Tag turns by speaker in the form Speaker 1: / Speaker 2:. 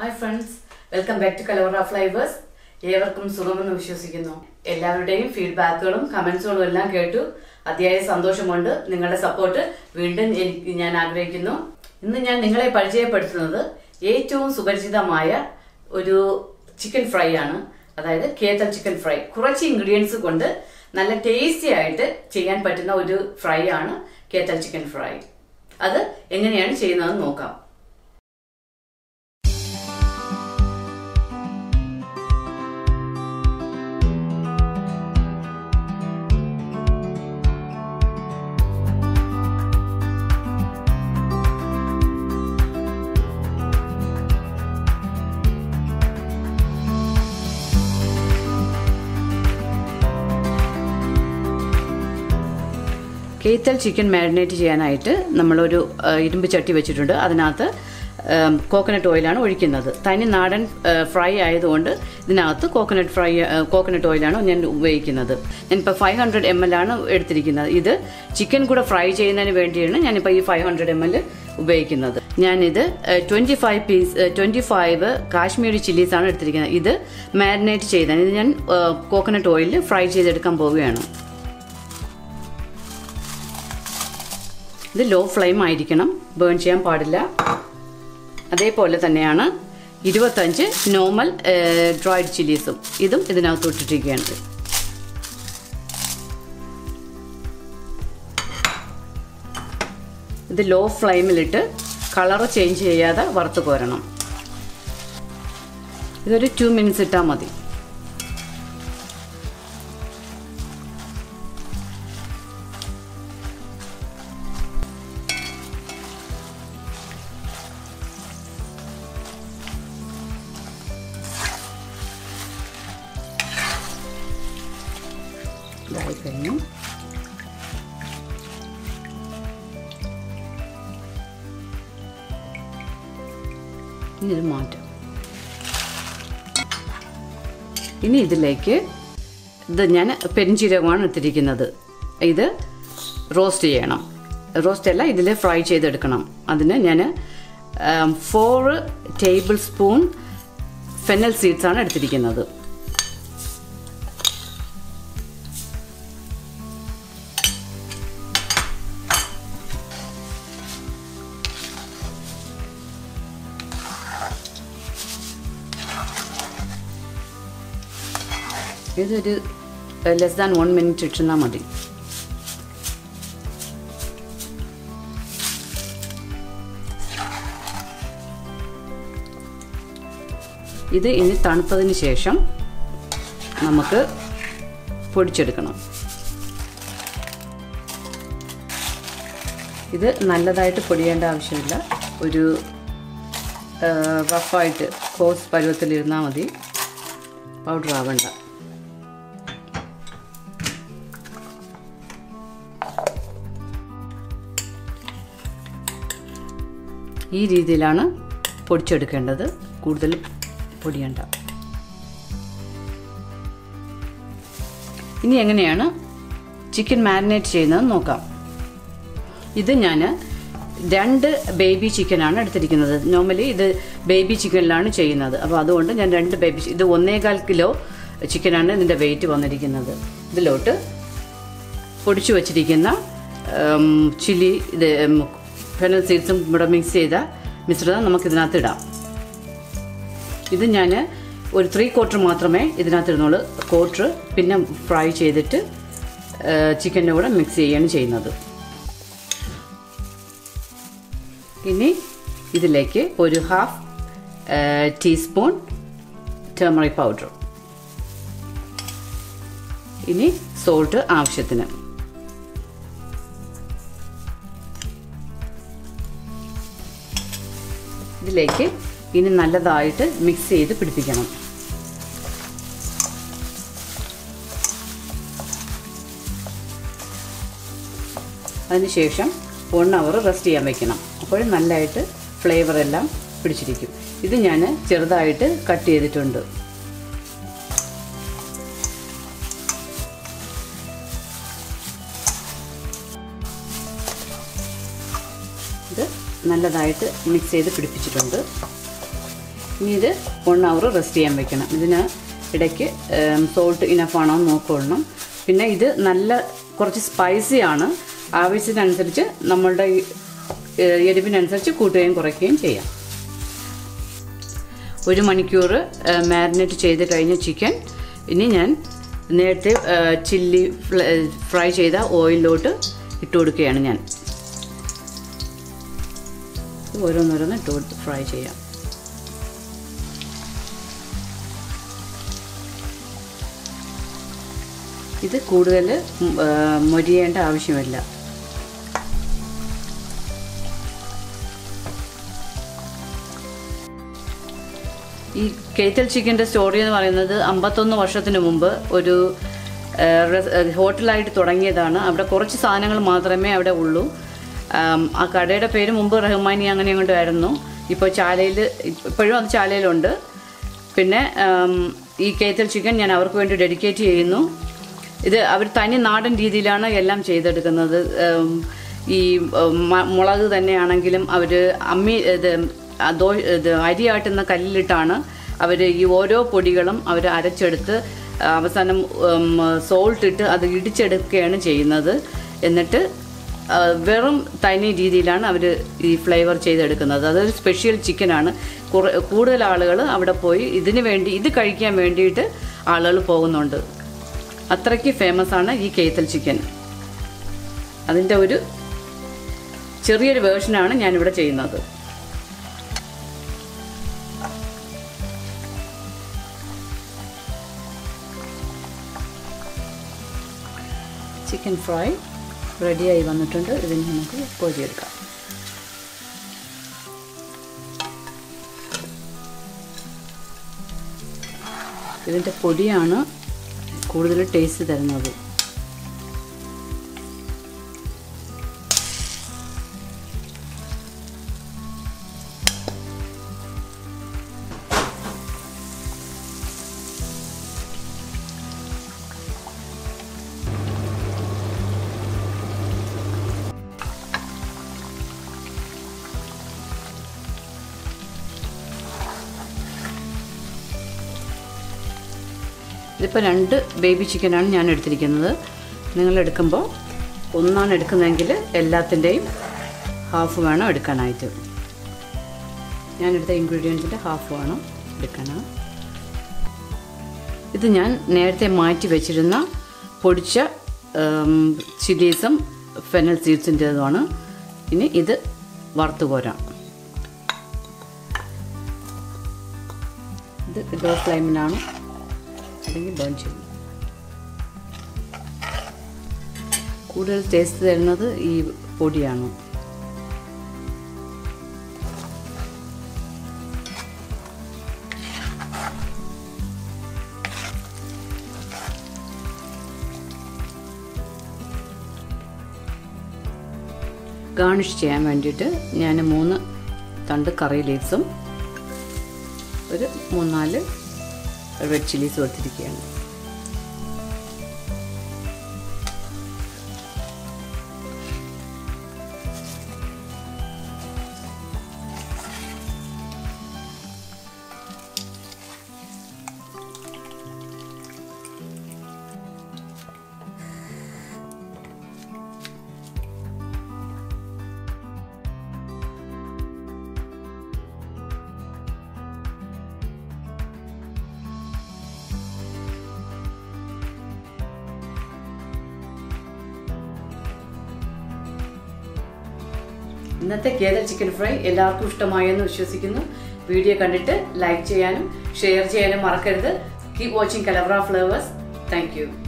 Speaker 1: Hi friends, welcome back to Kalora Flavors. ഏവർക്കും സുഖമെന്ന് വിശ്വസിക്കുന്നു. എല്ലാവരുടെയും ഫീഡ്ബാക്കുകളും കമന്റ്സുകളും എല്ലാം കേട്ടു അതിയായ സന്തോഷമുണ്ട്. നിങ്ങളുടെ സപ്പോർട്ട് വീണ്ടും ഞാൻ ആഗ്രഹിക്കുന്നു. ഇന്ന് ഞാൻ നിങ്ങളെ പരിചയപ്പെടുത്തുന്നത് ഏറ്റവും സുപരിചിതമായ ഒരു ചിക്കൻ ഫ്രൈ ആണ്. അതായത് കേതൽ ചിക്കൻ ഫ്രൈ. കുറച്ച് ഇൻഗ്രീഡിയൻസ് കൊണ്ട് നല്ല ടേസ്റ്റി ആയിട്ട് ചെയ്യാൻ പറ്റുന്ന ഒരു ഫ്രൈ ആണ് കേതൽ ചിക്കൻ ഫ്രൈ. അത് എങ്ങനെയാണ് ചെയ്യുന്നതെന്ന് നോക്കാം. കേത്തൽ ചിക്കൻ മാരിനേറ്റ് ചെയ്യാനായിട്ട് നമ്മളൊരു ഇരുമ്പ് ചട്ടി വെച്ചിട്ടുണ്ട്. അതിനകത്ത് കോക്കനട്ട് ഓയിലാണ് ഒഴിക്കുന്നത്. തനി നാടൻ ഫ്രൈ ആയതുകൊണ്ട് ഇതിനകത്ത് കോക്കനട്ട് ഓയിലാണ് ഞാൻ ഉപയോഗിക്കുന്നത്. ഞാനിപ്പോൾ 500 ml ആണ് എടുത്തിരിക്കുന്നത്. ഇത് ചിക്കൻ കൂടെ ഫ്രൈ ചെയ്യുന്നതിന് വേണ്ടിയാണ് ഞാനിപ്പോൾ ഈ 500 ml ഉപയോഗിക്കുന്നത്. ഞാനിത് 25 കാശ്മീരി ചില്ലീസാണ് എടുത്തിരിക്കുന്നത്. ഇത് മാരിനേറ്റ് ചെയ്താണ്. ഇത് ഞാൻ കോക്കനട്ട് ഓയിലിൽ ഫ്രൈ ചെയ്തെടുക്കാൻ പോവുകയാണ്. ഇത് ലോ ഫ്ലെയിം ആയിരിക്കണം, ബേൺ ചെയ്യാൻ പാടില്ല. അതേപോലെ തന്നെയാണ് 25 നോർമൽ ഡ്രൈഡ് ചില്ലീസും ഇതും ഇതിനകത്ത് ഇട്ടിരിക്കുകയാണ്. ഇത് ലോ ഫ്ലെയിമിലിട്ട് കളർ ചേഞ്ച് ചെയ്യാതെ വറുത്ത് കോരണം. ഇതൊരു 2 minutes ഇട്ടാൽ മതി. ഇതായി കഴിഞ്ഞു. ഇനി ഇത് മാറ്റാം. ഇനി ഇതിലേക്ക് ഞാൻ പെരിഞ്ചീരകമാണ് എടുത്തിരിക്കുന്നത്. ഇത് റോസ്റ്റ് ചെയ്യണം. റോസ്റ്റ് അല്ല, ഇതിൽ ഫ്രൈ ചെയ്തെടുക്കണം. അതിന് ഞാൻ 4 tablespoon ഫെന്നൽ സീഡ്സ് ആണ് എടുത്തിരിക്കുന്നത്. ഇതൊരു ലെസ് ദാൻ 1 minute ഇട്ടാൽ മതി. ഇത് ഇനി തണുത്തതിന് ശേഷം നമുക്ക് പൊടിച്ചെടുക്കണം. ഇത് നല്ലതായിട്ട് പൊടിയേണ്ട ആവശ്യമില്ല. ഒരു റഫായിട്ട് കോഴ്സ് പരുവത്തിലിരുന്നാൽ മതി, പൗഡർ ആവണ്ട. ഈ രീതിയിലാണ് പൊടിച്ചെടുക്കേണ്ടത്, കൂടുതൽ പൊടിയണ്ട. ഇനി എങ്ങനെയാണ് ചിക്കൻ മാരിനേറ്റ് ചെയ്യുന്നത് നോക്കാം. ഇത് ഞാൻ 2 ബേബി ചിക്കനാണ് എടുത്തിരിക്കുന്നത്. നോർമലി ഇത് ബേബി ചിക്കനിലാണ് ചെയ്യുന്നത്. അപ്പോൾ അതുകൊണ്ട് ഞാൻ 2 ബേബി, ഇത് 1.25 കിലോ ചിക്കനാണ് ഇതിൻ്റെ വെയിറ്റ് വന്നിരിക്കുന്നത്. ഇതിലോട്ട് പൊടിച്ചു വച്ചിരിക്കുന്ന ചില്ലി, ഇത് ഫെനൽ സീഡ്സും ഇവിടെ മിക്സ് ചെയ്ത മിശ്രിതം നമുക്കിതിനകത്ത് ഇടാം. ഇത് ഞാൻ ഒരു 3/4 മാത്രമേ ഇതിനകത്ത് ഇടുന്നുള്ളൂ. 1/4 പിന്നെ ഫ്രൈ ചെയ്തിട്ട് ചിക്കൻ്റെ കൂടെ മിക്സ് ചെയ്യുകയാണ് ചെയ്യുന്നത്. ഇനി ഇതിലേക്ക് ഒരു 1/2 ടീസ്പൂൺ ടർമറിക് പൗഡർ. ഇനി സോൾട്ട് ആവശ്യത്തിന്. ഇതിലേക്ക് ഇനി നല്ലതായിട്ട് മിക്സ് ചെയ്ത് പിടിപ്പിക്കണം. അതിനുശേഷം 1 hour റെസ്റ്റ് ചെയ്യാൻ വയ്ക്കണം. അപ്പോൾ നല്ലതായിട്ട് ഫ്ലേവർ എല്ലാം പിടിച്ചിരിക്കും. ഇത് ഞാൻ ചെറുതായിട്ട് കട്ട് ചെയ്തിട്ടുണ്ട്. ഇത് നല്ലതായിട്ട് മിക്സ് ചെയ്ത് പിടിപ്പിച്ചിട്ടുണ്ട്. ഇനി ഇത് 1 hour റെസ്റ്റ് ചെയ്യാൻ വെക്കണം. ഇതിന് ഇടയ്ക്ക് സോൾട്ട് ഇനഫാണോ എന്ന് നോക്കണം. പിന്നെ ഇത് നല്ല കുറച്ച് സ്പൈസിയാണ്. ആവശ്യത്തിനനുസരിച്ച് നമ്മളുടെ എരിവിനനുസരിച്ച് കൂട്ടുകയും കുറയ്ക്കുകയും ചെയ്യാം. 1 മണിക്കൂർ മാരിനേറ്റ് ചെയ്ത് കഴിഞ്ഞ ചിക്കൻ ഇനി ഞാൻ നേരത്തെ ചില്ലി ഫ്രൈ ചെയ്ത ഓയിലിലോട്ട് ഇട്ട് കൊടുക്കുകയാണ്. ഞാൻ ഓരോന്നോരോന്ന് ഇട്ട് ഫ്രൈ ചെയ്യാം. ഇത് കൂടുതൽ മൊരിയേണ്ട ആവശ്യമില്ല. ഈ കേത്തൽ ചിക്കൻ്റെ സ്റ്റോറി എന്ന് പറയുന്നത് 51 വർഷത്തിന് മുമ്പ് ഒരു ഹോട്ടലായിട്ട് തുടങ്ങിയതാണ്. അവിടെ കുറച്ച് സാധനങ്ങൾ മാത്രമേ അവിടെ ഉള്ളൂ. ആ കടയുടെ പേര് മുമ്പ് റഹ്മാനി അങ്ങനെ കൊണ്ടായിരുന്നു. ഇപ്പോൾ ചാലയിൽ ഇപ്പോഴും അത് ചാലയിലുണ്ട്. പിന്നെ ഈ കേത്തൽ ചിക്കൻ ഞാൻ അവർക്ക് വേണ്ടി ഡെഡിക്കേറ്റ് ചെയ്യുന്നു. ഇത് അവർ തനി നാടൻ രീതിയിലാണ് എല്ലാം ചെയ്തെടുക്കുന്നത്. ഈ മുളക് തന്നെയാണെങ്കിലും അവർ അരി ആട്ടുന്ന കല്ലിലിട്ടാണ് അവർ ഈ ഓരോ പൊടികളും അവർ അരച്ചെടുത്ത് അവസാനം സോൾട്ട് ഇട്ട് അത് ഇടിച്ചെടുക്കുകയാണ് ചെയ്യുന്നത്. എന്നിട്ട് വെറും തനി രീതിയിലാണ് അവർ ഈ ഫ്ലേവർ ചെയ്തെടുക്കുന്നത്. അതൊരു സ്പെഷ്യൽ ചിക്കനാണ്. കൂടുതൽ ആളുകൾ അവിടെ പോയി ഇത് കഴിക്കാൻ വേണ്ടിയിട്ട് ആളുകൾ പോകുന്നുണ്ട്. അത്രയ്ക്ക് ഫേമസ് ആണ് ഈ കേത്തൽ ചിക്കൻ. അതിൻ്റെ ഒരു ചെറിയൊരു വേർഷനാണ് ഞാനിവിടെ ചെയ്യുന്നത്. ചിക്കൻ ഫ്രൈ റെഡിയായി വന്നിട്ടുണ്ട്. ഇതിന് നമുക്ക് പൊരിയെടുക്കാം. ഇതിൻ്റെ പൊടിയാണ് കൂടുതൽ ടേസ്റ്റ് തരുന്നത്. ഇതിപ്പോൾ 2 ബേബി ചിക്കനാണ് ഞാൻ എടുത്തിരിക്കുന്നത്. നിങ്ങൾ എടുക്കുമ്പോൾ ഒന്നാണ് എടുക്കുന്നതെങ്കിൽ എല്ലാത്തിൻ്റെയും ഹാഫ് വേണം എടുക്കാനായിട്ട്. ഞാനെടുത്ത ഇൻഗ്രീഡിയൻസിൻ്റെ ഹാഫ് വേണം എടുക്കാനാണ്. ഇത് ഞാൻ നേരത്തെ മാറ്റി വെച്ചിരുന്ന പൊടിച്ച ചില്ലീസും ഫെനൽ സീഡ്സിൻ്റേതുമാണ്. ഇനി ഇത് വറുത്ത് കോരാം. ഇത് ലോ ഫ്ലെയിമിലാണ്, അല്ലെങ്കിൽ ബേൺ ചെയ്യും. കൂടുതൽ ടേസ്റ്റ് തരുന്നത് ഈ പൊടിയാണ്. ഗാർണിഷ് ചെയ്യാൻ വേണ്ടിയിട്ട് ഞാൻ 3 തണ്ട് കറി ലീവ്സും ഒരു 3-4 റെഡ് ചില്ലീസ് കൊടുത്തിരിക്കുകയാണ്. ഇന്നത്തെ കേതൽ ചിക്കൻ ഫ്രൈ എല്ലാവർക്കും ഇഷ്ടമായെന്ന് വിശ്വസിക്കുന്നു. വീഡിയോ കണ്ടിട്ട് ലൈക്ക് ചെയ്യാനും ഷെയർ ചെയ്യാനും മറക്കരുത്. Keep watching Kalavara flavours. Thank U.